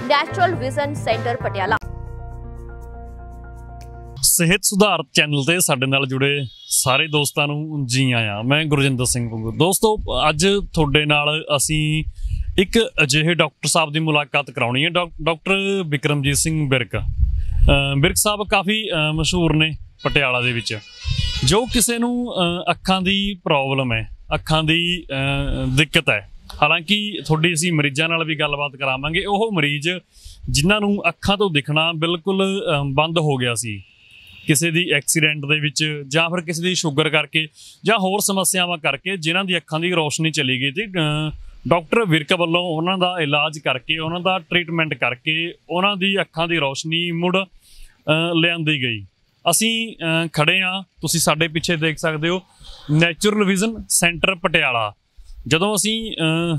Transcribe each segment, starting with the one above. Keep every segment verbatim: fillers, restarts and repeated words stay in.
Natural vision centre Patiala. ਸਿਹਤ ਸੁਧਾਰ channel ਤੇ ਸਾਡੇ ਨਾਲ ਜੁੜੇ ਸਾਰੇ ਦੋਸਤਾਂ ਨੂੰ ਜੀ ਆਇਆਂ। ਮੈਂ ਗੁਰਜਿੰਦਰ ਸਿੰਘ ਪੰਗੂ। ਦੋਸਤੋ, ਅੱਜ ਤੁਹਾਡੇ ਨਾਲ ਅਸੀਂ ਇੱਕ ਅਜਿਹੇ ਡਾਕਟਰ ਸਾਹਿਬ ਦੀ ਮੁਲਾਕਾਤ ਕਰਾਉਣੀ ਹੈ, ਡਾਕਟਰ ਬਿਕਰਮਜੀਤ ਸਿੰਘ ਵਿਰਕ। ਵਿਰਕ ਸਾਹਿਬ ਕਾਫੀ ਮਸ਼ਹੂਰ ਨੇ ਪਟਿਆਲਾ ਦੇ ਵਿੱਚ। ਜੋ ਕਿਸੇ ਨੂੰ ਅੱਖਾਂ ਦੀ ਪ੍ਰੋਬਲਮ ਹੈ, ਅੱਖਾਂ ਦੀ ਦਿੱਕਤ ਹੈ, ਹਾਲਾਂਕਿ ਤੁਹਾਡੀ ਅਸੀਂ ਮਰੀਜ਼ਾਂ ਨਾਲ ਵੀ ਗੱਲਬਾਤ ਕਰਾਵਾਂਗੇ, ਉਹ ਮਰੀਜ਼ ਜਿਨ੍ਹਾਂ ਨੂੰ ਅੱਖਾਂ ਤੋਂ ਦਿਖਣਾ ਬਿਲਕੁਲ ਬੰਦ ਹੋ ਗਿਆ ਸੀ ਕਿਸੇ ਦੀ ਐਕਸੀਡੈਂਟ ਦੇ ਵਿੱਚ, ਜਾਂ ਫਿਰ ਕਿਸੇ ਦੀ ਸ਼ੂਗਰ ਕਰਕੇ ਜਾਂ ਹੋਰ ਸਮੱਸਿਆਵਾਂ ਕਰਕੇ, ਜਿਨ੍ਹਾਂ ਦੀ ਅੱਖਾਂ ਦੀ ਰੋਸ਼ਨੀ ਚਲੀ ਗਈ ਸੀ, ਡਾਕਟਰ ਵਿਰਕ ਵੱਲੋਂ ਉਹਨਾਂ ਦਾ ਇਲਾਜ ਕਰਕੇ, ਉਹਨਾਂ ਦਾ ਟਰੀਟਮੈਂਟ ਕਰਕੇ ਉਹਨਾਂ ਦੀ ਅੱਖਾਂ ਦੀ ਰੋਸ਼ਨੀ ਮੁੜ ਲਿਆਂਦੀ ਗਈ। ਅਸੀਂ ਖੜੇ ਹਾਂ, ਤੁਸੀਂ ਸਾਡੇ ਪਿੱਛੇ ਦੇਖ ਸਕਦੇ ਹੋ, ਨੈਚੁਰਲ ਵਿਜ਼ਨ ਸੈਂਟਰ ਪਟਿਆਲਾ। ਜਦੋਂ ਅਸੀਂ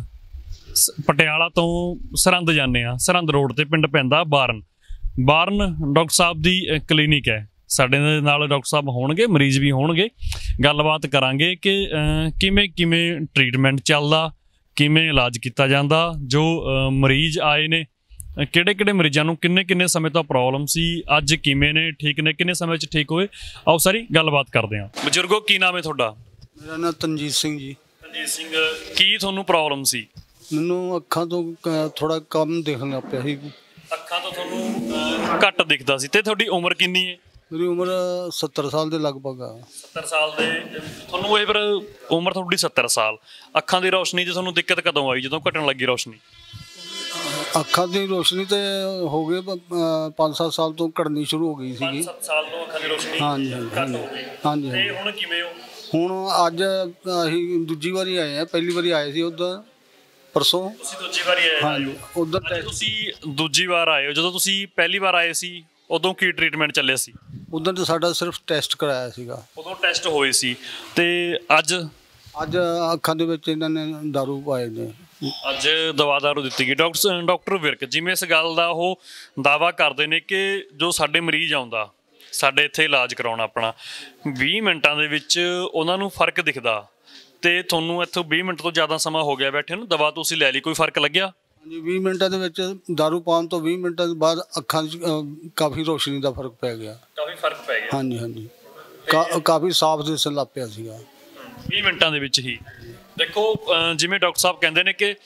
ਪਟਿਆਲਾ ਤੋਂ ਸਰਹੰਦ ਜਾਂਦੇ ਹਾਂ, ਸਰਹੰਦ ਰੋਡ ਤੇ ਪਿੰਡ ਪੈਂਦਾ ਬਾਰਨ। ਬਾਰਨ ਡਾਕਟਰ ਸਾਹਿਬ ਦੀ ਕਲੀਨਿਕ ਹੈ। ਸਾਡੇ ਨਾਲ ਡਾਕਟਰ ਸਾਹਿਬ ਹੋਣਗੇ, ਮਰੀਜ਼ ਵੀ ਹੋਣਗੇ। ਗੱਲਬਾਤ ਕਰਾਂਗੇ ਕਿ ਕਿਵੇਂ ਕਿਵੇਂ ਟਰੀਟਮੈਂਟ ਚੱਲਦਾ, ਕਿਵੇਂ ਇਲਾਜ ਕੀਤਾ ਜਾਂਦਾ। ਜੋ ਮਰੀਜ਼ ਆਏ ਨੇ, ਕਿਹੜੇ ਕਿਹੜੇ ਮਰੀਜ਼ਾਂ ਨੂੰ ਕਿੰਨੇ ਕਿੰਨੇ ਸਮੇਂ ਤੋਂ ਪ੍ਰੋਬਲਮ ਸੀ, ਅੱਜ ਕਿਵੇਂ ਨੇ, ਠੀਕ ਨੇ, ਕਿੰਨੇ ਸਮੇਂ 'ਚ ਠੀਕ ਹੋਏ, ਆਓ ਸਾਰੀ ਗੱਲਬਾਤ ਕਰਦੇ ਹਾਂ। ਬਜ਼ੁਰਗੋ, ਕੀ ਨਾਮ ਹੈ ਤੁਹਾਡਾ? ਮੇਰਾ ਨਾਮ ਤਨਜੀਤ ਸਿੰਘ ਜੀ। ਤਨਜੀਤ ਸਿੰਘ, ਕੀ ਤੁਹਾਨੂੰ ਪ੍ਰੋਬਲਮ ਸੀ? ਮੈਨੂੰ ਅੱਖਾਂ ਤੋਂ ਥੋੜਾ ਕਮ ਦਿਖਣ ਲੱਗ ਪਿਆ ਸੀ। ਅੱਖਾਂ ਤੋਂ ਤੁਹਾਨੂੰ ਘੱਟ ਦਿਖਦਾ ਸੀ। ਤੇ ਤੁਹਾਡੀ ਉਮਰ ਕਿੰਨੀ ਹੈ? ਮੇਰੀ ਉਮਰ ਸੱਤਰ ਸਾਲ ਦੇ ਲਗਭਗ ਆ। ਸੱਤਰ ਸਾਲ ਦੇ ਤੁਹਾਨੂੰ ਇਹ ਫਿਰ ਉਮਰ ਤੁਹਾਡੀ ਸੱਤਰ ਸਾਲ। ਅੱਖਾਂ ਦੀ ਰੋਸ਼ਨੀ 'ਚ ਤੁਹਾਨੂੰ ਦਿੱਕਤ ਕਦੋਂ ਆਈ, ਜਦੋਂ ਘਟਣ ਲੱਗੀ ਰੋਸ਼ਨੀ? ਅੱਖਾਂ ਦੀ ਰੋਸ਼ਨੀ ਤੇ ਹੋ ਗਏ ਪੰਜ ਸੱਤ ਸਾਲ ਤੋਂ ਘਟਣੀ ਸ਼ੁਰੂ ਹੋ ਗਈ ਸੀਗੀ। ਪੰਜ ਸੱਤ ਸਾਲ ਤੋਂ ਅੱਖਾਂ ਦੀ ਰੋਸ਼ਨੀ ਹਾਂਜੀ ਘੱਟ ਹੋ ਗਈ। ਹਾਂਜੀ। ਤੇ ਹੁਣ ਕਿਵੇਂ ਹੋ? ਹੁਣ ਅੱਜ ਅਸੀਂ ਦੂਜੀ ਵਾਰੀ ਆਏ ਆ, ਪਹਿਲੀ ਵਾਰੀ ਆਏ ਸੀ ਉੱਧਰ ਪਰਸੋਂ। ਤੁਸੀਂ ਦੂਜੀ ਵਾਰੀ ਆਏ? ਹਾਂਜੀ, ਉੱਧਰ ਤੁਸੀਂ ਦੂਜੀ ਵਾਰ ਆਏ ਹੋ। ਜਦੋਂ ਤੁਸੀਂ ਪਹਿਲੀ ਵਾਰ ਆਏ ਸੀ ਉਦੋਂ ਕੀ ਟਰੀਟਮੈਂਟ ਚੱਲਿਆ ਸੀ? ਉਦੋਂ ਤਾਂ ਸਾਡਾ ਸਿਰਫ ਟੈਸਟ ਕਰਾਇਆ ਸੀਗਾ। ਉਦੋਂ ਟੈਸਟ ਹੋਏ ਸੀ। ਤੇ ਅੱਜ ਅੱਜ ਅੱਖਾਂ ਦੇ ਵਿੱਚ ਇਹਨਾਂ ਨੇ ਦਾਰੂ ਪਾਏ ਨੇ। ਅੱਜ ਦਵਾ ਦਾਰੂ ਦਿੱਤੀ ਗਈ। ਡਾਕਟਰ ਡਾਕਟਰ ਵਿਰਕ ਜਿਵੇਂ ਇਸ ਗੱਲ ਦਾ ਉਹ ਦਾਅਵਾ ਕਰਦੇ ਨੇ ਕਿ ਜੋ ਸਾਡੇ ਮਰੀਜ਼ ਆਉਂਦਾ ਸਾਡੇ ਇੱਥੇ ਇਲਾਜ ਕਰਾਉਣਾ ਆਪਣਾ, ਵੀਹ ਮਿੰਟਾਂ ਦੇ ਵਿੱਚ ਉਹਨਾਂ ਨੂੰ ਫਰਕ ਦਿਖਦਾ। ਤੇ ਤੁਹਾਨੂੰ ਇੱਥੋਂ ਵੀਹ ਮਿੰਟ ਤੋਂ ਜ਼ਿਆਦਾ ਸਮਾਂ ਹੋ ਗਿਆ ਬੈਠੇ ਨੂੰ, ਦਵਾ ਤੁਸੀਂ ਲੈ ਲਈ, ਕੋਈ ਫਰਕ ਲੱਗਿਆ? ਹਾਂਜੀ, ਵੀਹ ਮਿੰਟਾਂ ਦੇ ਵਿੱਚ ਦਾਰੂ ਪਾਉਣ ਤੋਂ ਵੀਹ ਮਿੰਟਾਂ ਦੇ ਬਾਅਦ ਅੱਖਾਂ 'ਚ ਕਾਫੀ ਰੋਸ਼ਨੀ ਦਾ ਫਰਕ ਪੈ ਗਿਆ। ਕਾਫੀ ਫਰਕ ਪੈ ਗਿਆ? ਹਾਂਜੀ ਹਾਂਜੀ, ਕਾਫੀ ਸਾਫ਼ ਦਿਸਣ ਲੱਗ ਪਿਆ ਸੀਗਾ ਵੀਹ ਮਿੰਟਾਂ ਦੇ ਵਿੱਚ ਹੀ। ਦੇਖੋ, ਜਿਵੇਂ ਡਾਕਟਰ ਸਾਹਿਬ ਕਹਿੰਦੇ ਨੇ ਕਿ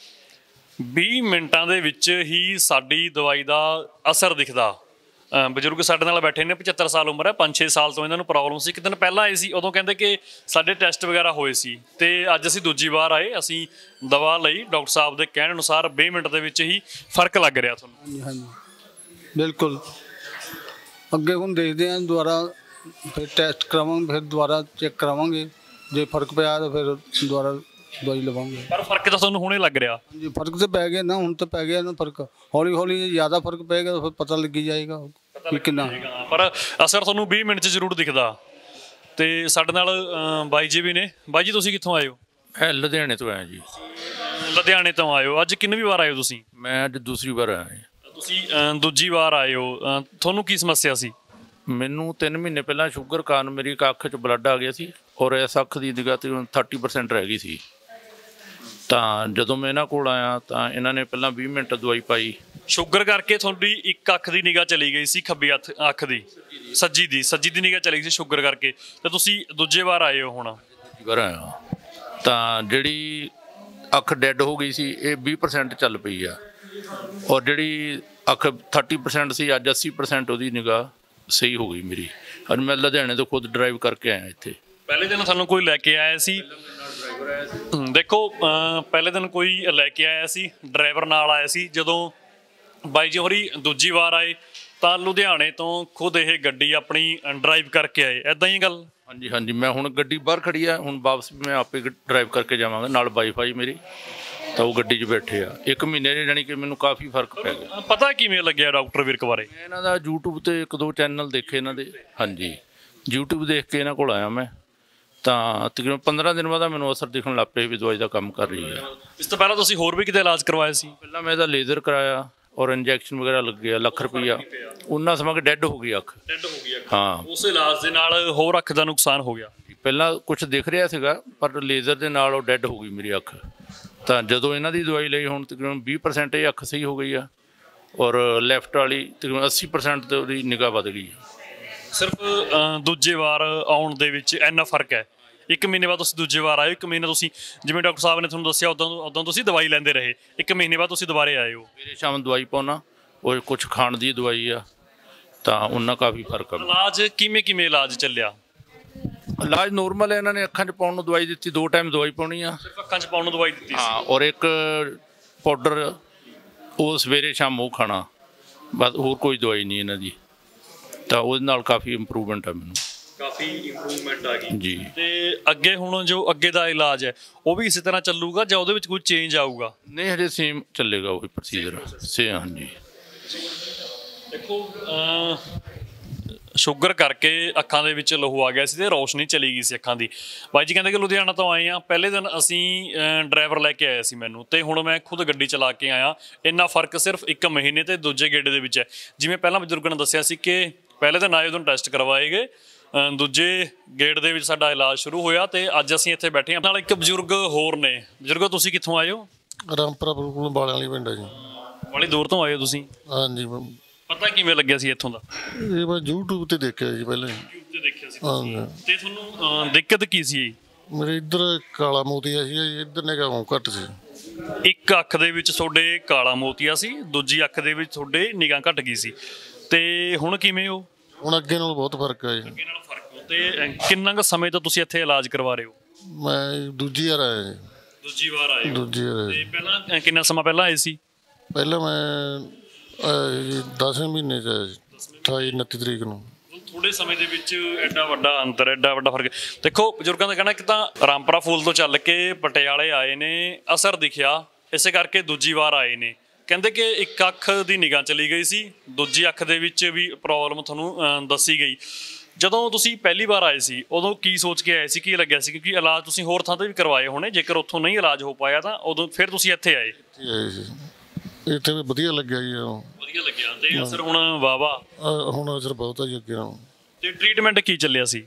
ਵੀਹ ਮਿੰਟਾਂ ਦੇ ਵਿੱਚ ਹੀ ਸਾਡੀ ਦਵਾਈ ਦਾ ਅਸਰ ਦਿਖਦਾ। ਬਜ਼ੁਰਗ ਸਾਡੇ ਨਾਲ ਬੈਠੇ ਨੇ, ਪਝੱਤਰ ਸਾਲ ਉਮਰ ਹੈ, ਪੰਜ ਛੇ ਸਾਲ ਤੋਂ ਇਹਨਾਂ ਨੂੰ ਪ੍ਰੋਬਲਮ ਸੀ। ਇੱਕ ਦਿਨ ਪਹਿਲਾਂ ਆਏ ਸੀ, ਉਦੋਂ ਕਹਿੰਦੇ ਕਿ ਸਾਡੇ ਟੈਸਟ ਵਗੈਰਾ ਹੋਏ ਸੀ। ਤੇ ਅੱਜ ਅਸੀਂ ਦੂਜੀ ਵਾਰ ਆਏ, ਅਸੀਂ ਦਵਾ ਲਈ, ਡਾਕਟਰ ਸਾਹਿਬ ਦੇ ਕਹਿਣ ਅਨੁਸਾਰ ਵੀਹ ਮਿੰਟ ਦੇ ਵਿੱਚ ਹੀ ਫਰਕ ਲੱਗ ਰਿਹਾ ਤੁਹਾਨੂੰ? ਹਾਂਜੀ ਹਾਂਜੀ, ਬਿਲਕੁਲ। ਅੱਗੇ ਹੁਣ ਦੇਖਦੇ ਹਾਂ, ਦੁਬਾਰਾ ਫਿਰ ਟੈਸਟ ਕਰਾਵਾਂਗੇ, ਫਿਰ ਦੁਬਾਰਾ ਚੈੱਕ ਕਰਾਵਾਂਗੇ। ਜੇ ਫਰਕ ਪਿਆ ਤਾਂ ਫਿਰ ਦੁਬਾਰਾ ਦਵਾਈ ਲਵਾਂਗੇ। ਪਰ ਫਰਕ ਤਾਂ ਤੁਹਾਨੂੰ ਹੁਣੇ ਲੱਗ ਰਿਹਾ? ਹਾਂਜੀ, ਫਰਕ ਤਾਂ ਪੈ ਗਿਆ ਨਾ, ਹੁਣ ਤਾਂ ਪੈ ਗਿਆ ਨਾ ਫਰਕ। ਹੌਲੀ ਹੌਲੀ ਜ਼ਿਆਦਾ ਫਰਕ ਪਏਗਾ ਤਾਂ ਫਿਰ ਪਤਾ ਲੱਗੀ ਜਾਏਗਾ ਕਿੰਨਾ। ਪਰ ਅਸਰ ਤੁਹਾਨੂੰ ਵੀਹ ਮਿੰਟ 'ਚ ਜ਼ਰੂਰ ਦਿਖਦਾ। ਤੇ ਸਾਡੇ ਨਾਲ ਬਾਈ ਜੀ ਵੀ ਨੇ। ਬਾਈ ਜੀ, ਤੁਸੀਂ ਕਿੱਥੋਂ ਆਏ ਹੋ? ਮੈਂ ਲੁਧਿਆਣੇ ਤੋਂ ਆਇਆ ਜੀ। ਲੁਧਿਆਣੇ ਤੋਂ ਆਏ ਹੋ। ਅੱਜ ਕਿੰਨੀ ਵਾਰ ਆਏ ਹੋ ਤੁਸੀਂ? ਮੈਂ ਅੱਜ ਦੂਸਰੀ ਵਾਰ ਆਇਆ। ਤੁਸੀਂ ਦੂਜੀ ਵਾਰ ਆਏ ਹੋ। ਤੁਹਾਨੂੰ ਕੀ ਸਮੱਸਿਆ ਸੀ? ਮੈਨੂੰ ਤਿੰਨ ਮਹੀਨੇ ਪਹਿਲਾਂ ਸ਼ੂਗਰ ਕਾਰਨ ਮੇਰੀ ਇੱਕ ਅੱਖ 'ਚ ਬਲੱਡ ਆ ਗਿਆ ਸੀ, ਔਰ ਇਸ ਅੱਖ ਦੀ ਨਿਗਾਹ ਤਕਰੀਬਨ ਥਰਟੀ ਪਰਸੈਂਟ ਰਹਿ ਗਈ ਸੀ। ਤਾਂ ਜਦੋਂ ਮੈਂ ਇਹਨਾਂ ਕੋਲ ਆਇਆ ਤਾਂ ਇਹਨਾਂ ਨੇ ਪਹਿਲਾਂ ਵੀਹ ਮਿੰਟ ਦਵਾਈ ਪਾਈ। ਸ਼ੂਗਰ ਕਰਕੇ ਤੁਹਾਡੀ ਇੱਕ ਅੱਖ ਦੀ ਨਿਗਾਹ ਚਲੀ ਗਈ ਸੀ, ਖੱਬੀ ਅੱਖ ਅੱਖ ਦੀ, ਸੱਜੀ ਦੀ ਸੱਜੀ ਦੀ ਨਿਗਾਹ ਚਲੀ ਗਈ ਸੀ ਸ਼ੂਗਰ ਕਰਕੇ। ਤੇ ਤੁਸੀਂ ਦੂਜੇ ਵਾਰ ਆਏ ਹੋ ਹੁਣ? ਦੂਜੀ ਵਾਰ ਆਇਆ। ਤਾਂ ਜਿਹੜੀ ਅੱਖ ਡੈੱਡ ਹੋ ਗਈ ਸੀ, ਇਹ ਵੀਹ ਪਰਸੈਂਟ ਚੱਲ ਪਈ ਆ, ਔਰ ਜਿਹੜੀ ਅੱਖ ਥਰਟੀ ਪਰਸੈਂਟ ਸੀ, ਅੱਜ ਅੱਸੀ ਪਰਸੈਂਟ ਉਹਦੀ ਨਿਗਾਹ ਸਹੀ ਹੋ ਗਈ ਮੇਰੀ। ਅੱਜ ਮੈਂ ਲੁਧਿਆਣੇ ਤੋਂ ਖੁਦ ਡਰਾਈਵ ਕਰਕੇ ਆਇਆ ਇੱਥੇ। ਪਹਿਲੇ ਦਿਨ ਤੁਹਾਨੂੰ ਕੋਈ ਲੈ ਕੇ ਆਇਆ ਸੀ? ਦੇਖੋ, ਪਹਿਲੇ ਦਿਨ ਕੋਈ ਲੈ ਕੇ ਆਇਆ ਸੀ, ਡਰਾਈਵਰ ਨਾਲ ਆਇਆ ਸੀ। ਜਦੋਂ ਬਾਈ ਜੀ ਹੋਰੀ ਦੂਜੀ ਵਾਰ ਆਏ ਤਾਂ ਲੁਧਿਆਣੇ ਤੋਂ ਖੁਦ ਇਹ ਗੱਡੀ ਆਪਣੀ ਡਰਾਈਵ ਕਰਕੇ ਆਏ, ਇੱਦਾਂ ਹੀ ਗੱਲ? ਹਾਂਜੀ ਹਾਂਜੀ, ਮੈਂ ਹੁਣ ਗੱਡੀ ਬਾਹਰ ਖੜੀ ਆ, ਹੁਣ ਵਾਪਸ ਵੀ ਮੈਂ ਆਪੇ ਡਰਾਈਵ ਕਰਕੇ ਜਾਵਾਂਗਾ, ਨਾਲ ਵਾਈਫਾਈ ਮੇਰੀ। ਤਾਂ ਉਹ ਗੱਡੀ 'ਚ ਬੈਠੇ ਆ। ਇੱਕ ਮਹੀਨੇ ਦੇ ਜਾਣੀ ਕਿ ਮੈਨੂੰ ਕਾਫੀ ਫਰਕ ਪੈ ਗਿਆ। ਪਤਾ ਕਿਵੇਂ ਲੱਗਿਆ ਡਾਕਟਰ ਵਿਰਕ ਬਾਰੇ? ਮੈਂ ਇਹਨਾਂ ਦਾ ਯੂਟਿਊਬ 'ਤੇ ਇੱਕ ਦੋ ਚੈਨਲ ਦੇਖੇ ਇਹਨਾਂ ਦੇ। ਹਾਂਜੀ, ਯੂਟਿਊਬ ਦੇਖ ਕੇ ਇਹਨਾਂ ਕੋਲ ਆਇਆ ਮੈਂ। ਤਾਂ ਤਕਰੀਬਨ ਪੰਦਰਾਂ ਦਿਨ ਬਾਅਦ ਮੈਨੂੰ ਅਸਰ ਦਿਖਣ ਲੱਗ ਪਿਆ ਵੀ ਦਵਾਈ ਦਾ ਕੰਮ ਕਰ ਰਹੀ ਹੈ। ਇਸ ਤੋਂ ਪਹਿਲਾਂ ਤੁਸੀਂ ਹੋਰ ਵੀ ਕਿਤੇ ਇਲਾਜ ਕਰਵਾਇਆ ਸੀ? ਪਹਿਲਾਂ ਮੈਂ ਇਹਦਾ ਲੇਜ਼ਰ ਕਰਾਇਆ ਔਰ ਇੰਜੈਕਸ਼ਨ ਵਗੈਰਾ ਲੱਗਿਆ, ਲੱਖ ਰੁਪਈਆ। ਉਹਨਾਂ ਸਮਾਂ ਕਿ ਡੈੱਡ ਹੋ ਗਈ ਅੱਖ। ਡੈੱਡ ਹੋ ਗਈ ਅੱਖ? ਹਾਂ। ਉਸ ਇਲਾਜ ਦੇ ਨਾਲ ਹੋਰ ਅੱਖ ਦਾ ਨੁਕਸਾਨ ਹੋ ਗਿਆ? ਪਹਿਲਾਂ ਕੁਛ ਦਿਖ ਰਿਹਾ ਸੀਗਾ, ਪਰ ਲੇਜ਼ਰ ਦੇ ਨਾਲ ਉਹ ਡੈੱਡ ਹੋ ਗਈ ਮੇਰੀ ਅੱਖ। ਤਾਂ ਜਦੋਂ ਇਹਨਾਂ ਦੀ ਦਵਾਈ ਲਈ ਹੁਣ ਤਕਰੀਬਨ ਵੀਹ ਪਰਸੈਂਟ ਇਹ ਅੱਖ ਸਹੀ ਹੋ ਗਈ ਆ। ਔਰ ਲੈਫਟ ਵਾਲੀ ਤਕਰੀਬਨ अस्सी परसेंट ਤੇ ਉਹਦੀ ਨਿਗਾਹ ਵੱਧ ਗਈ ਹੈ। ਸਿਰਫ ਅ, ਦੂਜੇ ਵਾਰ ਆਉਣ ਦੇ ਵਿੱਚ ਇੰਨਾ ਫਰਕ ਹੈ। ਇੱਕ ਮਹੀਨੇ ਬਾਅਦ ਤੁਸੀਂ ਦੂਜੇ ਵਾਰ ਆਏ, ਇੱਕ ਮਹੀਨਾ ਤੁਸੀਂ ਜਿਵੇਂ ਡਾਕਟਰ ਸਾਹਿਬ ਨੇ ਤੁਹਾਨੂੰ ਦੱਸਿਆ ਉੱਦਾਂ ਉੱਦਾਂ ਤੁਸੀਂ ਦਵਾਈ ਲੈਂਦੇ ਰਹੇ, ਇੱਕ ਮਹੀਨੇ ਬਾਅਦ ਤੁਸੀਂ ਦੁਬਾਰੇ ਆਏ ਹੋ। ਸਵੇਰੇ ਸ਼ਾਮ ਦਵਾਈ ਪਾਉਣਾ, ਉਹ ਕੁਛ ਖਾਣ ਦੀ ਦਵਾਈ ਆ, ਤਾਂ ਉਹਨਾਂ ਕਾਫੀ ਫਰਕ ਆ। ਇਲਾਜ ਕਿਵੇਂ ਕਿਵੇਂ ਇਲਾਜ ਚੱਲਿਆ? ਇਲਾਜ ਨੋਰਮਲ ਹੈ, ਇਹਨਾਂ ਨੇ ਅੱਖਾਂ 'ਚ ਪਾਉਣ ਨੂੰ ਦਵਾਈ ਦਿੱਤੀ, ਦੋ ਟਾਈਮ ਦਵਾਈ ਪਾਉਣੀ ਆ। ਸਿਰਫ ਅੱਖਾਂ 'ਚ ਪਾਉਣ ਨੂੰ ਦਵਾਈ ਦਿੱਤੀ ਹਾਂ, ਔਰ ਇੱਕ ਪਾਊਡਰ ਉਹ ਸਵੇਰੇ ਸ਼ਾਮ ਉਹ ਖਾਣਾ, ਬਸ ਹੋਰ ਕੋਈ ਦਵਾਈ ਨਹੀਂ ਇਹਨਾਂ ਦੀ। ਤਾਂ ਉਹਦੇ ਨਾਲ ਕਾਫੀ ਇੰਪਰੂਵਮੈਂਟ ਆ, ਮੈਨੂੰ ਕਾਫੀ ਇੰਪਰੂਵਮੈਂਟ ਆ ਗਈ ਜੀ। ਤੇ ਅੱਗੇ ਹੁਣ ਜੋ ਅੱਗੇ ਦਾ ਇਲਾਜ ਹੈ ਉਹ ਵੀ ਇਸੇ ਤਰ੍ਹਾਂ ਚੱਲੂਗਾ ਜਾਂ ਉਹਦੇ ਵਿੱਚ ਕੋਈ ਚੇਂਜ ਆਊਗਾ? ਨਹੀਂ, ਹਜੇ ਸੇਮ ਚੱਲੇਗਾ ਉਹ ਪ੍ਰੋਸੀਜਰ ਸੇ। ਹਾਂਜੀ, ਦੇਖੋ ਸ਼ੂਗਰ ਕਰਕੇ ਅੱਖਾਂ ਦੇ ਵਿੱਚ ਲਹੂ ਆ ਗਿਆ ਸੀ ਤੇ ਰੌਸ਼ਨੀ ਚਲੀ ਗਈ ਸੀ ਅੱਖਾਂ ਦੀ। ਬਾਈ ਜੀ ਕਹਿੰਦੇ ਕਿ ਲੁਧਿਆਣਾ ਤੋਂ ਆਏ ਆ, ਪਹਿਲੇ ਦਿਨ ਅਸੀਂ ਡਰਾਈਵਰ ਲੈ ਕੇ ਆਏ ਸੀ ਮੈਨੂੰ, ਤੇ ਹੁਣ ਮੈਂ ਖੁਦ ਗੱਡੀ ਚਲਾ ਕੇ ਆਇਆ। ਇੰਨਾ ਫਰਕ ਸਿਰਫ ਇੱਕ ਮਹੀਨੇ ਤੇ ਦੂਜੇ ਗੇੜੇ ਦੇ ਵਿੱਚ ਹੈ। ਜਿਵੇਂ ਪਹਿਲਾਂ ਬਜ਼ੁਰਗਾਂ ਨੇ ਦੱਸਿਆ ਸੀ ਕਿ ਪਹਿਲੇ ਦਿਨ ਆਏ ਉਦੋਂ ਟੈਸਟ ਕਰਵਾਏ ਗਏ, ਦੂਜੇ ਗੇੜ ਦੇ ਵਿੱਚ ਸਾਡਾ ਇਲਾਜ ਸ਼ੁਰੂ ਹੋਇਆ ਤੇ ਅੱਜ ਅਸੀਂ ਇੱਥੇ ਬੈਠੇ ਹਾਂ। ਨਾਲ ਇੱਕ ਬਜ਼ੁਰਗ ਹੋਰ ਨੇ। ਬਜ਼ੁਰਗੋ, ਤੁਸੀਂ ਕਿੱਥੋਂ ਆਏ ਹੋ? ਰਾਮਪੁਰਾ ਬਿਲਕੁਲ ਬਾਲਿਆਂ ਵਾਲੀ ਪਿੰਡ ਹੈ ਜੀ। ਬੜੀ ਦੂਰ ਤੋਂ ਆਏ ਹੋ ਤੁਸੀਂ? ਹਾਂਜੀ, ਪਤਾ ਕਿਵੇਂ ਲੱਗਿਆ ਸੀ ਇੱਥੋਂ ਦਾ? ਇਹ ਮੈਂ YouTube ਤੇ ਦੇਖਿਆ ਜੀ ਪਹਿਲਾਂ। YouTube ਤੇ ਦੇਖਿਆ ਸੀ ਹਾਂਜੀ। ਤੇ ਤੁਹਾਨੂੰ ਦਿੱਕਤ ਕੀ ਸੀ? ਮੇਰੇ ਇੱਧਰ ਕਾਲਾ ਮੋਤੀਆ ਸੀ ਜੀ, ਇੱਧਰ ਨਿਗਾਹ ਘੱਟ ਸੀ। ਇੱਕ ਅੱਖ ਦੇ ਵਿੱਚ ਤੁਹਾਡੇ ਕਾਲਾ ਮੋਤੀਆ ਸੀ, ਦੂਜੀ ਅੱਖ ਦੇ ਵਿੱਚ ਤੁਹਾਡੇ ਨਿਗਾਹ ਘਟ ਗਈ ਸੀ, ਤੇ ਹੁਣ ਕਿਵੇਂ ਹੋ? ਹੁਣ ਅੱਗੇ ਨਾਲੋਂ ਬਹੁਤ ਫਰਕ ਹੈ ਜੀ। ਅੱਗੇ ਨਾਲੋਂ ਫਰਕ ਹੋ। ਤੇ ਕਿੰਨਾ ਕੁ ਸਮੇਂ ਤੋਂ ਤੁਸੀਂ ਇੱਥੇ ਇਲਾਜ ਕਰਵਾ ਰਹੇ ਹੋ? ਮੈਂ ਦੂਜੀ ਵਾਰ ਆਇਆ ਜੀ। ਦੂਜੀ ਵਾਰ ਆਏ ਹੋ? ਦੂਜੀ ਵਾਰ ਤੇ ਆਇਆ। ਪਹਿਲਾਂ ਕਿੰਨਾ ਸਮਾਂ ਪਹਿਲਾਂ ਆਏ ਸੀ? ਪਹਿਲਾਂ ਮੈਂ ਦਸਵੇਂ ਮਹੀਨੇ 'ਚ ਆਇਆ ਜੀ, ਅਠਾਈ ਉਨੱਤੀ ਤਰੀਕ ਨੂੰ। ਥੋੜੇ ਸਮੇਂ ਦੇ ਵਿੱਚ ਐਡਾ ਵੱਡਾ ਅੰਤਰ, ਐਡਾ ਵੱਡਾ ਫਰਕ। ਦੇਖੋ ਬਜ਼ੁਰਗਾਂ ਦਾ ਕਹਿਣਾ ਕਿ ਤਾਂ ਰਾਮਪੁਰਾ ਫੂਲ ਤੋਂ ਚੱਲ ਕੇ ਪਟਿਆਲੇ ਆਏ ਨੇ, ਅਸਰ ਦਿਖਿਆ, ਇਸੇ ਕਰਕੇ ਦੂਜੀ ਵਾਰ ਆਏ ਨੇ। ਕਹਿੰਦੇ ਕਿ ਇੱਕ ਅੱਖ ਦੀ ਨਿਗਾਹ ਚਲੀ ਗਈ ਸੀ, ਦੂਜੀ ਅੱਖ ਦੇ ਵਿੱਚ ਵੀ ਪ੍ਰੋਬਲਮ ਤੁਹਾਨੂੰ ਦੱਸੀ ਗਈ। ਜਦੋਂ ਤੁਸੀਂ ਪਹਿਲੀ ਵਾਰ ਆਏ ਸੀ ਉਦੋਂ ਕੀ ਸੋਚ ਕੇ ਆਏ ਸੀ, ਕੀ ਲੱਗਿਆ ਸੀ? ਕਿਉਂਕਿ ਇਲਾਜ ਤੁਸੀਂ ਹੋਰ ਥਾਂ 'ਤੇ ਵੀ ਕਰਵਾਏ ਹੋਣੇ, ਜੇਕਰ ਉੱਥੋਂ ਨਹੀਂ ਇਲਾਜ ਹੋ ਪਾਇਆ ਤਾਂ ਉਦੋਂ ਫਿਰ ਤੁਸੀਂ ਇੱਥੇ ਆਏ। ਆਏ ਸੀ, ਇੱਥੇ ਵੀ ਵਧੀਆ ਲੱਗਿਆ ਜੀ। ਵਧੀਆ ਲੱਗਿਆ ਤੇ ਅਸਰ ਹੁਣ ਵਾਵਾ? ਹੁਣ ਅਸਰ ਬਹੁਤ ਹੈ ਜੀ ਅੱਗੇ ਨਾਲੋਂ। ਤੇ ਟ੍ਰੀਟਮੈਂਟ ਕੀ ਚੱਲਿਆ ਸੀ?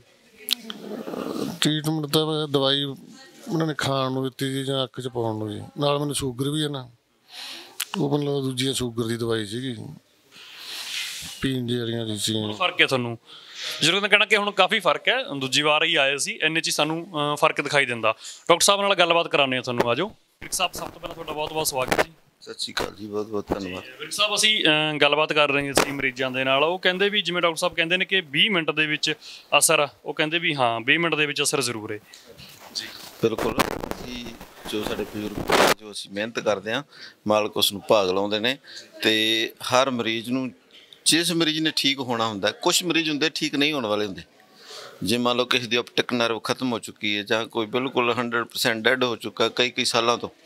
ਟ੍ਰੀਟਮੈਂਟ ਤਾਂ ਦਵਾਈ ਉਹਨਾਂ ਨੇ ਖਾਣ ਨੂੰ ਦਿੱਤੀ ਜੀ ਜਾਂ ਅੱਖ 'ਚ ਪਾਉਣ ਨੂੰ ਜੀ। ਨਾਲ ਮੈਨੂੰ ਸ਼ੂਗਰ ਵੀ ਹੈ ਨਾ, ਉਹ ਮਤਲਬ ਦੂਜੀ ਸ਼ੂਗਰ ਦੀ ਦਵਾਈ ਸੀਗੀ, ਪੀਣ ਜਿਹੜੀਆਂ ਜੀ ਸੀ। ਫਰਕ ਹੈ ਤੁਹਾਨੂੰ? ਬਜ਼ੁਰਗ ਦਾ ਕਹਿਣਾ ਕਿ ਹੁਣ ਕਾਫੀ ਫਰਕ ਹੈ, ਦੂਜੀ ਵਾਰ ਹੀ ਆਏ ਸੀ, ਇੰਨੇ 'ਚ ਸਾਨੂੰ ਫਰਕ ਦਿਖਾਈ ਦਿੰਦਾ। ਡਾਕਟਰ ਸਾਹਿਬ ਨਾਲ ਗੱਲਬਾਤ ਕਰਾਉਂਦੇ ਹਾਂ ਤੁਹਾਨੂੰ, ਆ ਜਾਓ। ਵਿਰਕ ਸਾਹਿਬ, ਸਭ ਤੋਂ ਪਹਿਲਾਂ ਤੁਹਾਡਾ ਬਹੁਤ ਬਹੁਤ ਸਵਾਗਤ ਜੀ। ਸਤਿ ਸ਼੍ਰੀ ਅਕਾਲ ਜੀ, ਬਹੁਤ ਬਹੁਤ ਧੰਨਵਾਦ। ਵਿਰਕ ਸਾਹਿਬ, ਅਸੀਂ ਗੱਲਬਾਤ ਕਰ ਰਹੇ ਸੀ ਮਰੀਜ਼ਾਂ ਦੇ ਨਾਲ। ਉਹ ਕਹਿੰਦੇ ਵੀ ਜਿਵੇਂ ਡਾਕਟਰ ਸਾਹਿਬ ਕਹਿੰਦੇ ਨੇ ਕਿ ਵੀਹ ਮਿੰਟ ਦੇ ਵਿੱਚ ਅਸਰ, ਉਹ ਕਹਿੰਦੇ ਵੀ ਹਾਂ ਵੀਹ ਮਿੰਟ ਦੇ ਵਿੱਚ ਅਸਰ ਜ਼ਰੂਰ ਹੈ ਜੀ। ਬਿਲਕੁਲ ਜੀ, ਜੋ ਸਾਡੇ ਬਜ਼ੁਰਗ ਜੋ ਅਸੀਂ ਮਿਹਨਤ ਕਰਦੇ ਹਾਂ, ਮਾਲਕ ਉਸ ਨੂੰ ਭਾਗ ਲਾਉਂਦੇ ਨੇ। ਤੇ ਹਰ ਮਰੀਜ਼ ਨੂੰ, ਜਿਸ ਮਰੀਜ਼ ਨੇ ਠੀਕ ਹੋਣਾ ਹੁੰਦਾ, ਕੁਛ ਮਰੀਜ਼ ਹੁੰਦੇ ਠੀਕ ਨਹੀਂ ਹੋਣ ਵਾਲੇ ਹੁੰਦੇ। ਜੇ ਮੰਨ ਲਓ ਕਿਸੇ ਦੀ ਆਪਟਿਕ ਨਰਵ ਖਤਮ ਹੋ ਚੁੱਕੀ ਹੈ ਜਾਂ ਕੋਈ ਬਿਲਕੁਲ ਹੰਡਰਡ ਪਰਸੈਂਟ ਡੈਡ ਹੋ ਚੁੱਕਾ ਕਈ ਕਈ ਸਾਲਾਂ ਤੋਂ,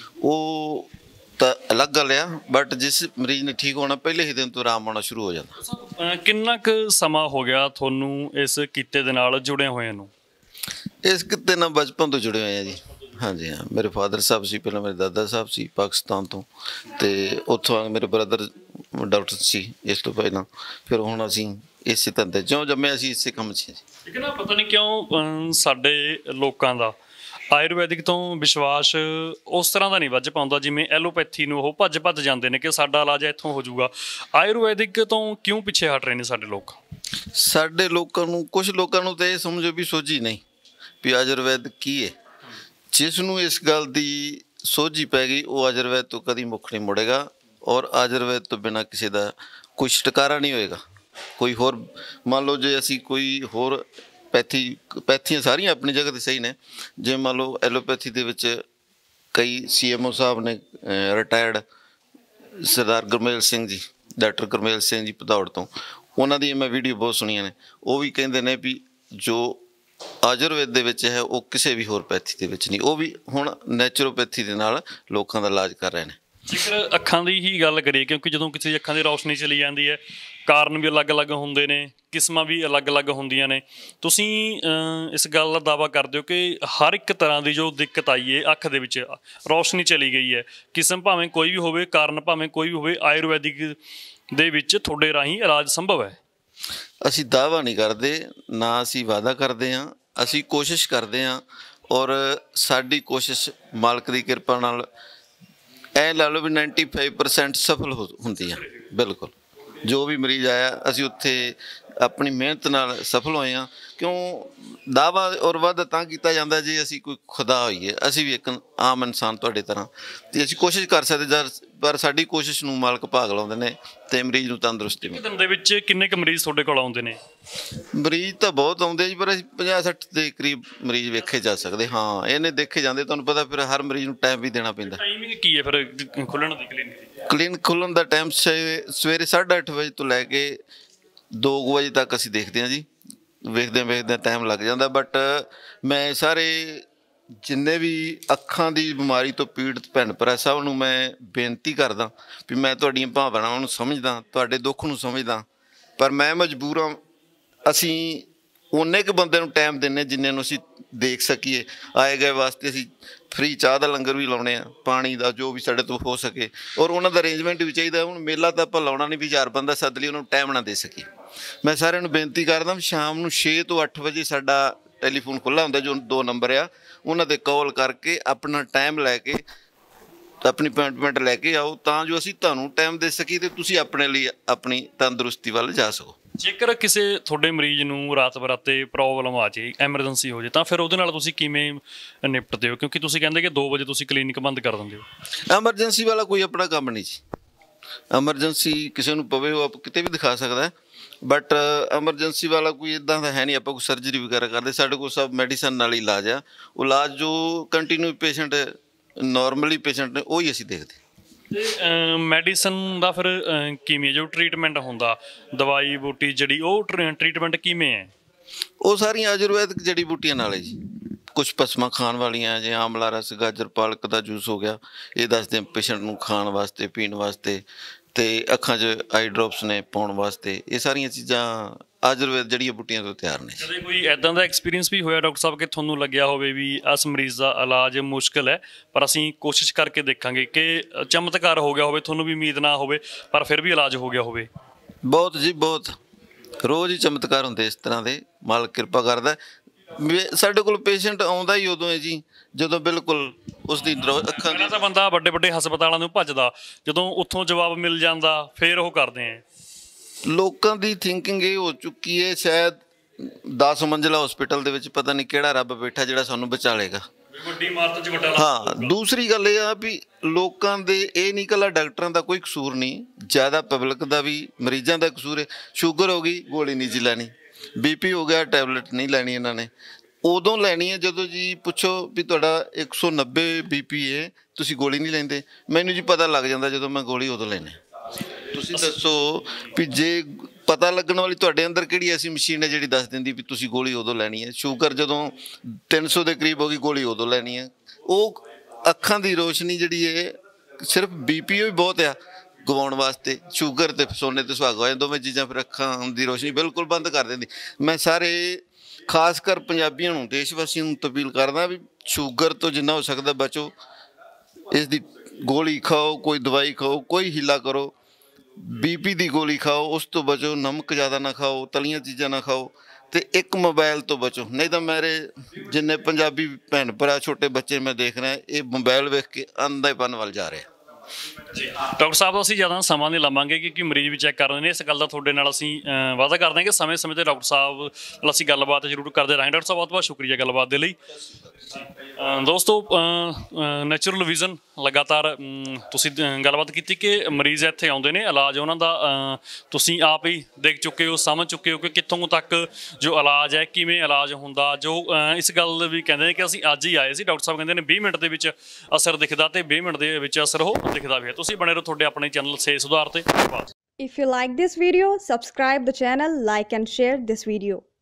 ਉਹ ਤਾਂ ਅਲੱਗ ਗੱਲ ਆ। ਬਟ ਜਿਸ ਮਰੀਜ਼ ਨੇ ਠੀਕ ਹੋਣਾ, ਪਹਿਲੇ ਹੀ ਦਿਨ ਤੋਂ ਆਰਾਮ ਆਉਣਾ ਸ਼ੁਰੂ ਹੋ ਜਾਂਦਾ। ਕਿੰਨਾ ਕੁ ਸਮਾਂ ਹੋ ਗਿਆ ਤੁਹਾਨੂੰ ਇਸ ਕਿੱਤੇ ਦੇ ਨਾਲ ਜੁੜੇ ਹੋਏ ਨੂੰ? ਇਸ ਕਿੱਤੇ ਨਾਲ ਬਚਪਨ ਤੋਂ ਜੁੜੇ ਹੋਏ ਆ ਜੀ। ਹਾਂਜੀ ਹਾਂ, ਮੇਰੇ ਫਾਦਰ ਸਾਹਿਬ ਸੀ, ਪਹਿਲਾਂ ਮੇਰੇ ਦਾਦਾ ਸਾਹਿਬ ਸੀ ਪਾਕਿਸਤਾਨ ਤੋਂ, ਤੇ ਉੱਥੋਂ ਮੇਰੇ ਬ੍ਰਦਰ ਡਾਕਟਰ ਸੀ ਇਸ ਤੋਂ ਪਹਿਲਾਂ। ਫਿਰ ਹੁਣ ਅਸੀਂ ਇਸੇ ਧੰਦੇ ਜਿਉਂ ਜੰਮੇ ਅਸੀਂ ਇਸੇ ਕੰਮ 'ਚ। ਠੀਕ ਹੈ ਨਾ, ਪਤਾ ਨਹੀਂ ਕਿਉਂ ਸਾਡੇ ਲੋਕਾਂ ਦਾ ਆਯੁਰਵੈਦਿਕ ਤੋਂ ਵਿਸ਼ਵਾਸ ਉਸ ਤਰ੍ਹਾਂ ਦਾ ਨਹੀਂ ਵੱਜ ਪਾਉਂਦਾ ਜਿਵੇਂ ਐਲੋਪੈਥੀ ਨੂੰ ਉਹ ਭੱਜ ਭੱਜ ਜਾਂਦੇ ਨੇ ਕਿ ਸਾਡਾ ਇਲਾਜ ਇੱਥੋਂ ਹੋ ਜਾਊਗਾ। ਆਯੁਰਵੈਦਿਕ ਤੋਂ ਕਿਉਂ ਪਿੱਛੇ ਹਟ ਰਹੇ ਨੇ ਸਾਡੇ ਲੋਕ? ਸਾਡੇ ਲੋਕਾਂ ਨੂੰ, ਕੁਝ ਲੋਕਾਂ ਨੂੰ ਤਾਂ ਇਹ ਸਮਝੋ ਵੀ ਸੋਝੀ ਨਹੀਂ ਵੀ ਆਯੁਰਵੈਦ ਕੀ ਹੈ। ਜਿਸ ਨੂੰ ਇਸ ਗੱਲ ਦੀ ਸੋਝੀ ਪੈ ਗਈ, ਉਹ ਆਯੁਰਵੈਦ ਤੋਂ ਕਦੀ ਮੁੱਖ ਨਹੀਂ ਮੁੜੇਗਾ। ਔਰ ਆਯੁਰਵੈਦ ਤੋਂ ਬਿਨਾਂ ਕਿਸੇ ਦਾ ਕੋਈ ਛੁਟਕਾਰਾ ਨਹੀਂ ਹੋਏਗਾ। ਕੋਈ ਹੋਰ ਮੰਨ ਲਓ, ਜੇ ਅਸੀਂ ਕੋਈ ਹੋਰ ਪੈਥੀ, ਪੈਥੀਆਂ ਸਾਰੀਆਂ ਆਪਣੀ ਜਗ੍ਹਾ 'ਤੇ ਸਹੀ ਨੇ। ਜੇ ਮੰਨ ਲਓ ਐਲੋਪੈਥੀ ਦੇ ਵਿੱਚ ਕਈ ਸੀ ਐਮ ਓ ਸਾਹਿਬ ਨੇ, ਰਿਟਾਇਰਡ ਸਰਦਾਰ ਗੁਰਮੇਲ ਸਿੰਘ ਜੀ, ਡਾਕਟਰ ਗੁਰਮੇਲ ਸਿੰਘ ਜੀ ਭਦੌੜ ਤੋਂ, ਉਹਨਾਂ ਦੀਆਂ ਮੈਂ ਵੀਡੀਓ ਬਹੁਤ ਸੁਣੀਆਂ ਨੇ। ਉਹ ਵੀ ਕਹਿੰਦੇ ਨੇ ਵੀ ਜੋ ਆਯੁਰਵੇਦ ਦੇ ਵਿੱਚ ਹੈ ਉਹ ਕਿਸੇ ਵੀ ਹੋਰ ਪੈਥੀ ਦੇ ਵਿੱਚ ਨਹੀਂ। ਉਹ ਵੀ ਹੁਣ ਨੈਚੁਰੋਪੈਥੀ ਦੇ ਨਾਲ ਲੋਕਾਂ ਦਾ ਇਲਾਜ ਕਰ ਰਹੇ ਨੇ। ਜੇਕਰ ਅੱਖਾਂ ਦੀ ਹੀ ਗੱਲ ਕਰੀਏ, ਕਿਉਂਕਿ ਜਦੋਂ ਕਿਸੇ ਦੀ ਅੱਖਾਂ ਦੀ ਰੌਸ਼ਨੀ ਚਲੀ ਜਾਂਦੀ ਹੈ, ਕਾਰਨ ਵੀ ਅਲੱਗ-ਅਲੱਗ ਹੁੰਦੇ ਨੇ, ਕਿਸਮਾਂ ਵੀ ਅਲੱਗ-ਅਲੱਗ ਹੁੰਦੀਆਂ ਨੇ। ਤੁਸੀਂ ਇਸ ਗੱਲ ਦਾ ਦਾਅਵਾ ਕਰਦੇ ਹੋ ਕਿ ਹਰ ਇੱਕ ਤਰ੍ਹਾਂ ਦੀ ਜੋ ਦਿੱਕਤ ਆਈ ਹੈ ਅੱਖ ਦੇ ਵਿੱਚ, ਰੌਸ਼ਨੀ ਚਲੀ ਗਈ ਹੈ, ਕਿਸਮ ਭਾਵੇਂ ਕੋਈ ਵੀ ਹੋਵੇ, ਕਾਰਨ ਭਾਵੇਂ ਕੋਈ ਵੀ ਹੋਵੇ, ਆਯੁਰਵੈਦਿਕ ਦੇ ਵਿੱਚ ਤੁਹਾਡੇ ਰਾਹੀਂ ਇਲਾਜ ਸੰਭਵ ਹੈ? ਅਸੀਂ ਦਾਅਵਾ ਨਹੀਂ ਕਰਦੇ, ਨਾ ਅਸੀਂ ਵਾਅਦਾ ਕਰਦੇ ਹਾਂ, ਅਸੀਂ ਕੋਸ਼ਿਸ਼ ਕਰਦੇ ਹਾਂ। ਔਰ ਸਾਡੀ ਕੋਸ਼ਿਸ਼ ਮਾਲਕ ਦੀ ਕਿਰਪਾ ਨਾਲ ਐ ਲਾ ਲਓ ਵੀ ਨਾਈਨਟੀ ਫਾਈਵ ਪਰਸੈਂਟ ਸਫਲ ਹੋ ਹੁੰਦੀ ਆ। ਬਿਲਕੁਲ ਜੋ ਵੀ ਮਰੀਜ਼ ਆਇਆ ਅਸੀਂ ਉੱਥੇ ਆਪਣੀ ਮਿਹਨਤ ਨਾਲ ਸਫਲ ਹੋਏ ਹਾਂ। ਕਿਉਂ ਦਾਅਵਾ ਔਰ ਵਾਅਦਾ ਤਾਂ ਕੀਤਾ ਜਾਂਦਾ ਜੇ ਅਸੀਂ ਕੋਈ ਖੁਦਾ ਹੋਈਏ, ਅਸੀਂ ਵੀ ਇੱਕ ਆਮ ਇਨਸਾਨ ਤੁਹਾਡੇ ਤਰ੍ਹਾਂ, ਅਤੇ ਅਸੀਂ ਕੋਸ਼ਿਸ਼ ਕਰ ਸਕਦੇ ਜਦ ਪਰ ਸਾਡੀ ਕੋਸ਼ਿਸ਼ ਨੂੰ ਮਾਲਕ ਭਾਗ ਲਾਉਂਦੇ ਨੇ ਅਤੇ ਮਰੀਜ਼ ਨੂੰ ਤੰਦਰੁਸਤੀ ਮਿਲਦੀ। ਦਿਨ ਦੇ ਵਿੱਚ ਕਿੰਨੇ ਕੁ ਮਰੀਜ਼ ਤੁਹਾਡੇ ਕੋਲ ਆਉਂਦੇ ਨੇ? ਮਰੀਜ਼ ਤਾਂ ਬਹੁਤ ਆਉਂਦੇ ਜੀ, ਪਰ ਅਸੀਂ ਪੰਜਾਹ ਸੱਠ ਦੇ ਕਰੀਬ ਮਰੀਜ਼ ਵੇਖੇ ਜਾ ਸਕਦੇ। ਹਾਂ ਇਹਨੇ ਦੇਖੇ ਜਾਂਦੇ, ਤੁਹਾਨੂੰ ਪਤਾ ਫਿਰ ਹਰ ਮਰੀਜ਼ ਨੂੰ ਟਾਈਮ ਵੀ ਦੇਣਾ ਪੈਂਦਾ। ਟਾਈਮਿੰਗ ਕੀ ਹੈ ਫਿਰ ਖੁੱਲ੍ਹਣ ਦੀ ਕਲੀਨਿਕ ਦੀ? ਕਲੀਨਿਕ ਖੁੱਲ੍ਹਣ ਦਾ ਟਾਈਮ ਸਵੇਰੇ ਸਾਢੇ ਅੱਠ ਵਜੇ ਤੋਂ ਲੈ ਕੇ ਦੋ ਕੁ ਵਜੇ ਤੱਕ ਅਸੀਂ ਦੇਖਦੇ ਹਾਂ ਜੀ। ਵੇਖਦਿਆਂ ਵੇਖਦਿਆਂ ਟਾਈਮ ਲੱਗ ਜਾਂਦਾ, ਬਟ ਮੈਂ ਸਾਰੇ ਜਿੰਨੇ ਵੀ ਅੱਖਾਂ ਦੀ ਬਿਮਾਰੀ ਤੋਂ ਪੀੜਤ ਭੈਣ ਭਰਾ ਸਭ ਨੂੰ ਮੈਂ ਬੇਨਤੀ ਕਰਦਾ ਵੀ ਮੈਂ ਤੁਹਾਡੀਆਂ ਭਾਵਨਾਵਾਂ ਨੂੰ ਸਮਝਦਾ, ਤੁਹਾਡੇ ਦੁੱਖ ਨੂੰ ਸਮਝਦਾ, ਪਰ ਮੈਂ ਮਜਬੂਰ ਹਾਂ। ਅਸੀਂ ਉਨੇ ਕੁ ਬੰਦੇ ਨੂੰ ਟਾਈਮ ਦਿੰਦੇ ਜਿੰਨੇ ਨੂੰ ਅਸੀਂ ਦੇਖ ਸਕੀਏ। ਆਏ ਗਏ ਵਾਸਤੇ ਅਸੀਂ ਫ੍ਰੀ ਚਾਹ ਦਾ ਲੰਗਰ ਵੀ ਲਾਉਣੇ ਆ, ਪਾਣੀ ਦਾ ਜੋ ਵੀ ਸਾਡੇ ਤੋਂ ਹੋ ਸਕੇ, ਔਰ ਉਹਨਾਂ ਦਾ ਅਰੇਂਜਮੈਂਟ ਵੀ ਚਾਹੀਦਾ। ਹੁਣ ਮੇਲਾ ਤਾਂ ਆਪਾਂ ਲਾਉਣਾ ਨਹੀਂ ਵੀ ਚਾਰ ਬੰਦਾ ਸੱਦ ਲਈ, ਉਹਨਾਂ ਨੂੰ ਟਾਈਮ ਨਾ ਦੇ ਸਕੀਏ। ਮੈਂ ਸਾਰਿਆਂ ਨੂੰ ਬੇਨਤੀ ਕਰਦਾ ਸ਼ਾਮ ਨੂੰ ਛੇ ਤੋਂ ਅੱਠ ਵਜੇ ਸਾਡਾ ਟੈਲੀਫੋਨ ਖੁੱਲ੍ਹਾ ਹੁੰਦਾ, ਜੋ ਦੋ ਨੰਬਰ ਆ ਉਹਨਾਂ 'ਤੇ ਕਾਲ ਕਰਕੇ ਆਪਣਾ ਟਾਈਮ ਲੈ ਕੇ ਆਪਣੀ ਅਪਾਇੰਟਮੈਂਟ ਲੈ ਕੇ ਆਓ, ਤਾਂ ਜੋ ਅਸੀਂ ਤੁਹਾਨੂੰ ਟਾਈਮ ਦੇ ਸਕੀਏ ਅਤੇ ਤੁਸੀਂ ਆਪਣੇ ਲਈ ਆਪਣੀ ਤੰਦਰੁਸਤੀ ਵੱਲ ਜਾ ਸਕੋ। ਜੇਕਰ ਕਿਸੇ ਤੁਹਾਡੇ ਮਰੀਜ਼ ਨੂੰ ਰਾਤ ਬਰਾਤੇ ਪ੍ਰੋਬਲਮ ਆ ਜੇ, ਐਮਰਜੈਂਸੀ ਹੋ ਜੇ, ਤਾਂ ਫਿਰ ਉਹਦੇ ਨਾਲ ਤੁਸੀਂ ਕਿਵੇਂ ਨਿਪਟਦੇ ਹੋ? ਕਿਉਂਕਿ ਤੁਸੀਂ ਕਹਿੰਦੇ ਕਿ ਦੋ ਵਜੇ ਤੁਸੀਂ ਕਲੀਨਿਕ ਬੰਦ ਕਰ ਦਿੰਦੇ ਹੋ। ਐਮਰਜੈਂਸੀ ਵਾਲਾ ਕੋਈ ਆਪਣਾ ਕੰਮ ਨਹੀਂ ਜੀ। ਐਮਰਜੈਂਸੀ ਕਿਸੇ ਨੂੰ ਪਵੇ ਉਹ ਆਪ ਕਿਤੇ ਵੀ ਦਿਖਾ ਸਕਦਾ, ਬਟ ਐਮਰਜੈਂਸੀ ਵਾਲਾ ਕੋਈ ਇੱਦਾਂ ਦਾ ਹੈ ਨਹੀਂ ਆਪਾਂ ਕੋਈ ਸਰਜਰੀ ਵਗੈਰਾ ਕਰਦੇ। ਸਾਡੇ ਕੋਲ ਸਭ ਮੈਡੀਸਨ ਨਾਲ ਹੀ ਇਲਾਜ ਆ। ਉਹ ਇਲਾਜ ਜੋ ਕੰਟੀਨਿਊ ਪੇਸ਼ੈਂਟ ਨੋਰਮਲੀ ਪੇਸ਼ੈਂਟ ਨੇ ਉਹੀ ਅਸੀਂ ਦੇਖਦੇ। ਅਤੇ ਮੈਡੀਸਨ ਦਾ ਫਿਰ ਕਿਵੇਂ ਜੋ ਟਰੀਟਮੈਂਟ ਹੁੰਦਾ, ਦਵਾਈ ਬੂਟੀ ਜਿਹੜੀ ਉਹ ਟਰੀਟਮੈਂਟ ਕਿਵੇਂ ਹੈ? ਉਹ ਸਾਰੀਆਂ ਆਯੁਰਵੈਦਿਕ ਜੜੀ ਬੂਟੀਆਂ ਨਾਲ ਹੈ ਜੀ। ਕੁਛ ਪਸਮਾਂ ਖਾਣ ਵਾਲੀਆਂ, ਜਿਵੇਂ ਆਮਲਾ ਰਸ, ਗਾਜਰ ਪਾਲਕ ਦਾ ਜੂਸ ਹੋ ਗਿਆ, ਇਹ ਦੱਸਦੇ ਪੇਸ਼ੈਂਟ ਨੂੰ ਖਾਣ ਵਾਸਤੇ, ਪੀਣ ਵਾਸਤੇ, ਅਤੇ ਅੱਖਾਂ 'ਚ ਆਈ ਡਰੋਪਸ ਨੇ ਪਾਉਣ ਵਾਸਤੇ। ਇਹ ਸਾਰੀਆਂ ਚੀਜ਼ਾਂ ਆਯੁਰਵੇਦ ਜੜੀਆਂ ਬੂਟੀਆਂ ਤੋਂ ਤਿਆਰ ਨੇ। ਕਦੇ ਕੋਈ ਇੱਦਾਂ ਦਾ ਐਕਸਪੀਰੀਅੰਸ ਵੀ ਹੋਇਆ ਡਾਕਟਰ ਸਾਹਿਬ ਕਿ ਤੁਹਾਨੂੰ ਲੱਗਿਆ ਹੋਵੇ ਵੀ ਇਸ ਮਰੀਜ਼ ਦਾ ਇਲਾਜ ਮੁਸ਼ਕਿਲ ਹੈ, ਪਰ ਅਸੀਂ ਕੋਸ਼ਿਸ਼ ਕਰਕੇ ਦੇਖਾਂਗੇ, ਕਿ ਚਮਤਕਾਰ ਹੋ ਗਿਆ ਹੋਵੇ, ਤੁਹਾਨੂੰ ਵੀ ਉਮੀਦ ਨਾ ਹੋਵੇ ਪਰ ਫਿਰ ਵੀ ਇਲਾਜ ਹੋ ਗਿਆ ਹੋਵੇ? ਬਹੁਤ ਜੀ ਬਹੁਤ, ਰੋਜ਼ ਹੀ ਚਮਤਕਾਰ ਹੁੰਦੇ ਇਸ ਤਰ੍ਹਾਂ ਦੇ, ਮਾਲਕ ਕਿਰਪਾ ਕਰਦਾ। ਸਾਡੇ ਕੋਲ ਪੇਸ਼ੈਂਟ ਆਉਂਦਾ ਹੀ ਉਦੋਂ ਹੈ ਜੀ ਜਦੋਂ ਬਿਲਕੁਲ ਉਸਦੀ ਅੱਖਾਂ ਦੀ ਤਾਂ ਬੰਦਾ ਵੱਡੇ ਵੱਡੇ ਹਸਪਤਾਲਾਂ ਨੂੰ ਭੱਜਦਾ, ਜਦੋਂ ਉੱਥੋਂ ਜਵਾਬ ਮਿਲ ਜਾਂਦਾ ਫਿਰ ਉਹ ਕਰਦੇ ਆ। ਲੋਕਾਂ ਦੀ ਥਿੰਕਿੰਗ ਇਹ ਹੋ ਚੁੱਕੀ ਹੈ ਸ਼ਾਇਦ ਦਸ ਮੰਜ਼ਿਲਾ ਹਸਪੀਟਲ ਦੇ ਵਿੱਚ ਪਤਾ ਨਹੀਂ ਕਿਹੜਾ ਰੱਬ ਬੈਠਾ ਜਿਹੜਾ ਸਾਨੂੰ ਬਚਾ ਲੇਗਾ। ਵੱਡੀ ਇਮਾਰਤ 'ਚ ਵੱਡਾ। ਹਾਂ, ਦੂਸਰੀ ਗੱਲ ਇਹ ਆ ਵੀ ਲੋਕਾਂ ਦੇ ਇਹ ਨਹੀਂ ਇਕੱਲਾ ਡਾਕਟਰਾਂ ਦਾ ਕੋਈ ਕਸੂਰ ਨਹੀਂ, ਜ਼ਿਆਦਾ ਪਬਲਿਕ ਦਾ ਵੀ ਮਰੀਜ਼ਾਂ ਦਾ ਕਸੂਰ ਹੈ। ਸ਼ੂਗਰ ਹੋ ਗਈ, ਗੋਲੀ ਨਹੀਂ ਜੀ ਲੈਣੀ, ਬੀ ਪੀ ਹੋ ਗਿਆ, ਟੈਬਲੇਟ ਨਹੀਂ ਲੈਣੀ ਇਹਨਾਂ ਨੇ। ਉਦੋਂ ਲੈਣੀ ਹੈ ਜਦੋਂ ਜੀ ਪੁੱਛੋ ਵੀ ਤੁਹਾਡਾ ਇੱਕ ਸੌ ਨੱਬੇ ਬੀ ਪੀ ਹੈ, ਤੁਸੀਂ ਗੋਲੀ ਨਹੀਂ ਲੈਂਦੇ। ਮੈਨੂੰ ਜੀ ਪਤਾ ਲੱਗ ਜਾਂਦਾ ਜਦੋਂ ਮੈਂ ਗੋਲੀ ਉਦੋਂ ਲੈਂਦੇ। ਤੁਸੀਂ ਦੱਸੋ ਵੀ ਜੇ ਪਤਾ ਲੱਗਣ ਵਾਲੀ ਤੁਹਾਡੇ ਅੰਦਰ ਕਿਹੜੀ ਐਸੀ ਮਸ਼ੀਨ ਹੈ ਜਿਹੜੀ ਦੱਸ ਦਿੰਦੀ ਵੀ ਤੁਸੀਂ ਗੋਲੀ ਉਦੋਂ ਲੈਣੀ ਹੈ? ਸ਼ੂਗਰ ਜਦੋਂ ਤਿੰਨ ਸੌ ਦੇ ਕਰੀਬ ਹੋ ਗਈ, ਗੋਲੀ ਉਦੋਂ ਲੈਣੀ ਹੈ। ਉਹ ਅੱਖਾਂ ਦੀ ਰੋਸ਼ਨੀ ਜਿਹੜੀ ਹੈ, ਸਿਰਫ ਬੀ ਪੀ ਵੀ ਬਹੁਤ ਆ ਗਵਾਉਣ ਵਾਸਤੇ। ਸ਼ੂਗਰ ਅਤੇ ਸੋਨੇ 'ਤੇ ਸੁਹਾਗਾ ਹੋ ਜਾਂਦਾ, ਦੋਵੇਂ ਚੀਜ਼ਾਂ ਫਿਰ ਅੱਖਾਂ ਦੀ ਰੋਸ਼ਨੀ ਬਿਲਕੁਲ ਬੰਦ ਕਰ ਦਿੰਦੀ। ਮੈਂ ਸਾਰੇ ਖਾਸ ਕਰ ਪੰਜਾਬੀਆਂ ਨੂੰ, ਦੇਸ਼ ਵਾਸੀਆਂ ਨੂੰ ਅਪੀਲ ਕਰਦਾ ਵੀ ਸ਼ੂਗਰ ਤੋਂ ਜਿੰਨਾ ਹੋ ਸਕਦਾ ਬਚੋ। ਇਸ ਦੀ ਗੋਲੀ ਖਾਓ, ਕੋਈ ਦਵਾਈ ਖਾਓ, ਕੋਈ ਹੀਲਾ ਕਰੋ। ਬੀ ਪੀ ਦੀ ਗੋਲੀ ਖਾਓ, ਉਸ ਤੋਂ ਬਚੋ। ਨਮਕ ਜ਼ਿਆਦਾ ਨਾ ਖਾਓ, ਤਲੀਆਂ ਚੀਜ਼ਾਂ ਨਾ ਖਾਓ, ਅਤੇ ਇੱਕ ਮੋਬਾਇਲ ਤੋਂ ਬਚੋ। ਨਹੀਂ ਤਾਂ ਮੇਰੇ ਜਿੰਨੇ ਪੰਜਾਬੀ ਭੈਣ ਭਰਾ, ਛੋਟੇ ਬੱਚੇ ਮੈਂ ਦੇਖ ਰਿਹਾ, ਇਹ ਮੋਬਾਇਲ ਵੇਖ ਕੇ ਅੰਧੇਪਨ ਵੱਲ ਜਾ ਰਿਹਾ। ਜੀ ਡਾਕਟਰ ਸਾਹਿਬ, ਅਸੀਂ ਜ਼ਿਆਦਾ ਸਮਾਂ ਨਹੀਂ ਲਵਾਂਗੇ ਕਿਉਂਕਿ ਮਰੀਜ਼ ਵੀ ਚੈੱਕ ਕਰ ਰਹੇ ਨੇ। ਇਸ ਗੱਲ ਦਾ ਤੁਹਾਡੇ ਨਾਲ ਅਸੀਂ ਵਾਅਦਾ ਕਰਦੇ ਹਾਂ ਕਿ ਸਮੇਂ ਸਮੇਂ 'ਤੇ ਡਾਕਟਰ ਸਾਹਿਬ ਨਾਲ ਅਸੀਂ ਗੱਲਬਾਤ ਜ਼ਰੂਰ ਕਰਦੇ ਰਹਾਂਗੇ। ਡਾਕਟਰ ਸਾਹਿਬ ਬਹੁਤ ਬਹੁਤ ਸ਼ੁਕਰੀਆ ਗੱਲਬਾਤ ਦੇ ਲਈ। ਦੋਸਤੋ, ਨੈਚੁਰਲ ਵਿਜ਼ਨ ਲਗਾਤਾਰ ਤੁਸੀਂ ਗੱਲਬਾਤ ਕੀਤੀ ਕਿ ਮਰੀਜ਼ ਇੱਥੇ ਆਉਂਦੇ ਨੇ, ਇਲਾਜ ਉਹਨਾਂ ਦਾ ਤੁਸੀਂ ਆਪ ਹੀ ਦੇਖ ਚੁੱਕੇ ਹੋ, ਸਮਝ ਚੁੱਕੇ ਹੋ ਕਿ ਕਿੱਥੋਂ ਤੱਕ ਜੋ ਇਲਾਜ ਹੈ, ਕਿਵੇਂ ਇਲਾਜ ਹੁੰਦਾ। ਜੋ ਇਸ ਗੱਲ ਵੀ ਕਹਿੰਦੇ ਨੇ ਕਿ ਅਸੀਂ ਅੱਜ ਹੀ ਆਏ ਸੀ, ਡਾਕਟਰ ਸਾਹਿਬ ਕਹਿੰਦੇ ਨੇ ਵੀਹ ਮਿੰਟ ਦੇ ਵਿੱਚ ਅਸਰ ਦਿਖਦਾ ਅਤੇ ਵੀਹ ਮਿੰਟ ਦੇ ਵਿੱਚ ਅਸਰ ਉਹ ਦਿਖਦਾ ਵੀ ਹੈ। ਤੁਸੀਂ ਬਣੇ ਰਹੋ ਤੁਹਾਡੇ ਆਪਣੇ ਚੈਨਲ ਸਿਹਤ ਸੁਧਾਰ 'ਤੇ। If you like this video, subscribe the channel, like and share this video.